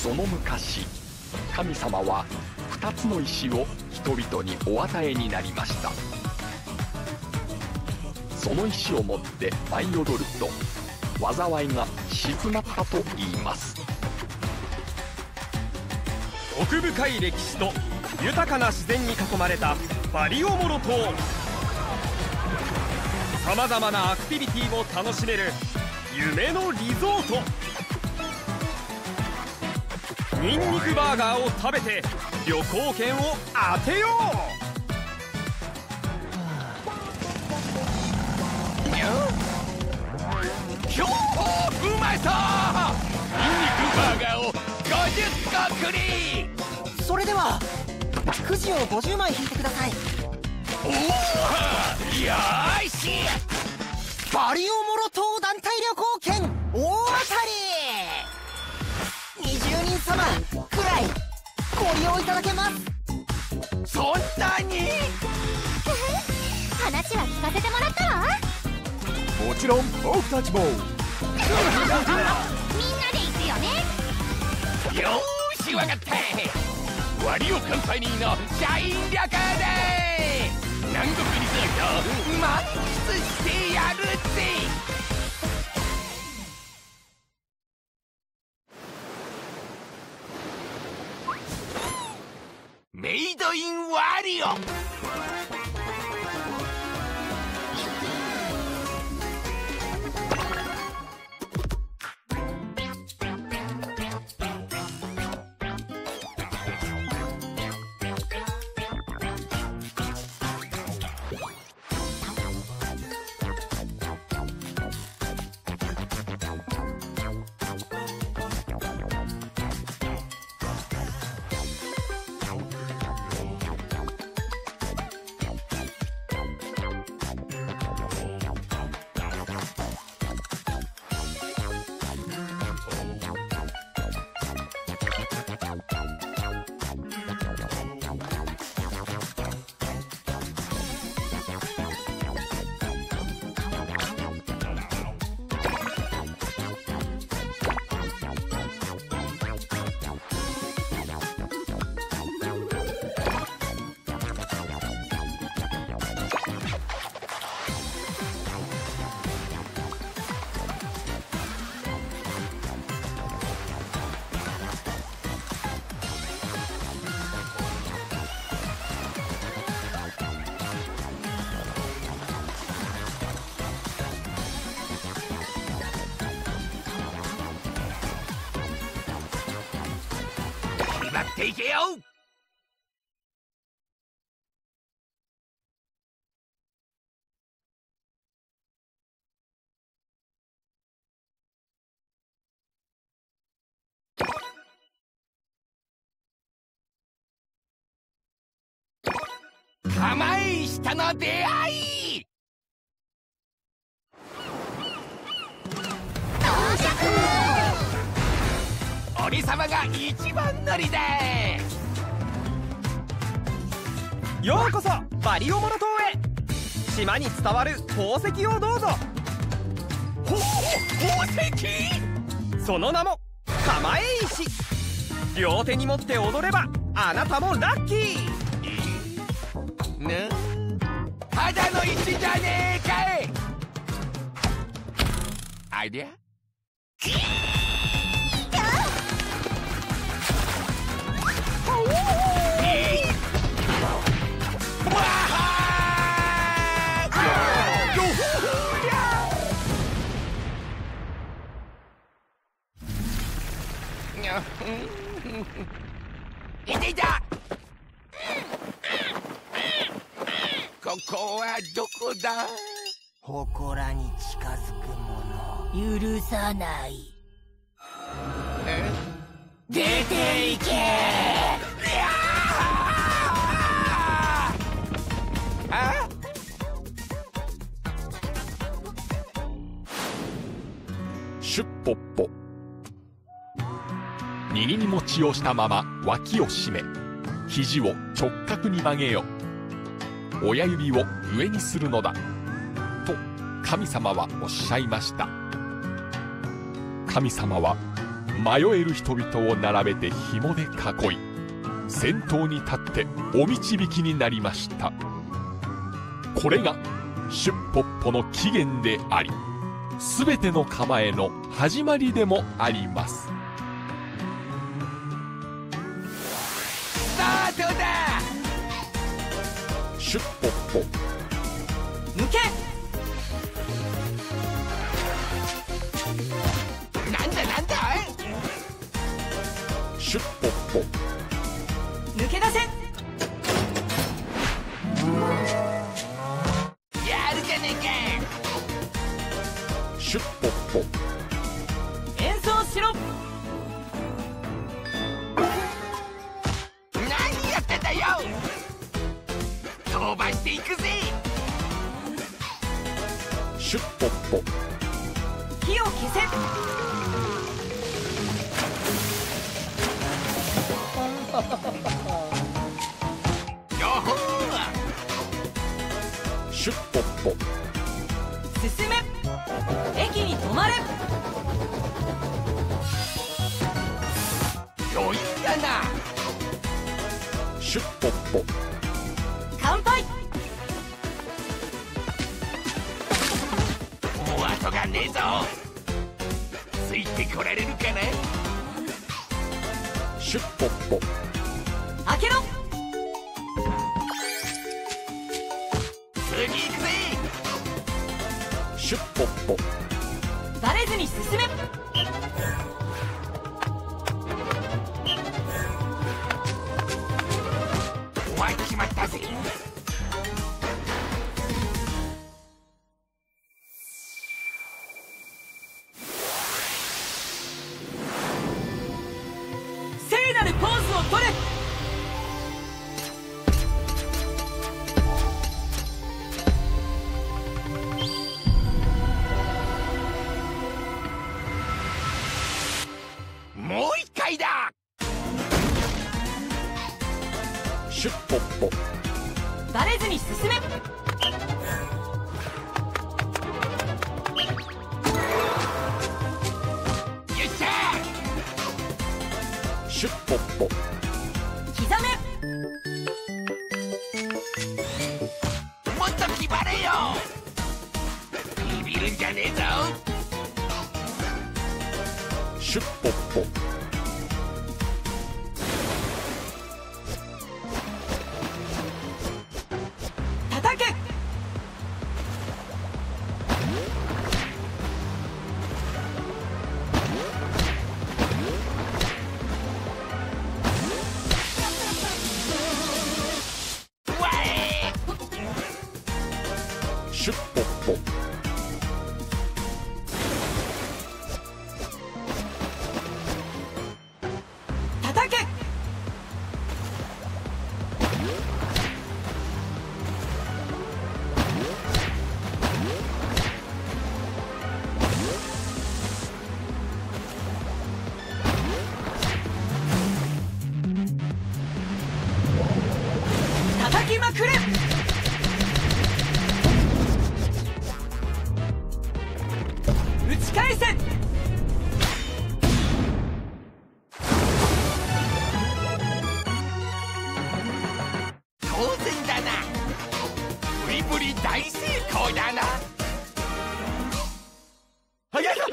その昔、神様は2つの石を人々にお与えになりました。その石を持って舞い踊ると災いが静まったと言います。 奥深い歴史と豊かな自然に囲まれたバリオモロ島。さまざまなアクティビティを楽しめる夢のリゾート。ニンニクバーガーを食べて旅行券を当てよう。 ひょう、うまそう。ニンニクバーガーを50個くり。 それではくじを50枚引いてください。 おお、よーし。 バリオモロ島団体旅行券大当たり。20人様くらいご利用いただけます。 そんなに話は聞かせてもらったわ。 もちろん僕たちも。 みんなで行くよね。 よーし、わかった。ワリオカンパニーの社員旅行で南国リゾート満喫してやるぜ。メイドインワリオ。待っていけよ。釜石との出会い。俺様が一番乗りだ。 ようこそバリオモロ島へ。島に伝わる宝石をどうぞ。 宝石。 その名も釜石。両手に持って踊ればあなたもラッキー。 ただの石じゃねえかい。アイデア。いていた。ここはどこだ。 祠に近づく者許さない。 出ていけ。あ、 シュッポッポ。握り餅をしたまま脇を締め、肘を直角に曲げよ。親指を上にするのだと神様はおっしゃいました。神様は迷える人々を並べて紐で囲い、先頭に立ってお導きになりました。これがシュッポッポの起源であり、すべての構えの始まりでもあります。 スタートだ。 シュッポッポ抜け。 なんだなんだ。 シュッポッポ抜け出せ。 やるじゃねえシュッポッポ演奏しろ。 か。何やってんだよ。飛ばしていくぜ。 シュッポッポ火を消せ。 よほシュッポッポ進め。駅に止まれ。 ー余裕だな。 シュッポッポ乾杯。 もう後がねえぞ。ついてこられるかな。 シュッポッポ開けろ。 次行くぜ。 シュッポッポバレずに進め。 終わっちまったぜ。 聖なるポーズを取れ。 もう一回だ。 シュッポッポバレずに進め。 よっしゃ。 シュッポッポ刻め。 もっと気張れよ。ビビるんじゃねえぞ。 シュッポッポ叩け。 わえ。 シュッポッポ叩け。叩きまくれ。打ち返せ。 当然だな。ブリブリ大成功だな。 早い。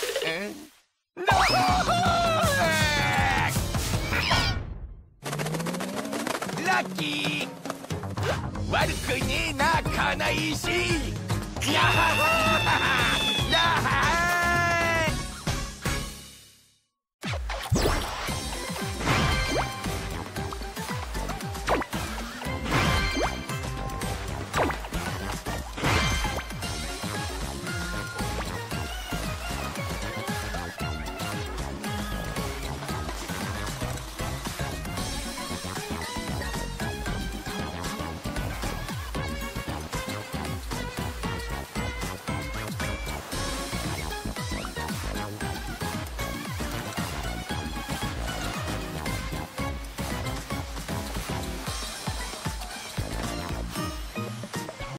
ラッキー。悪くねえな、金石。やははラハ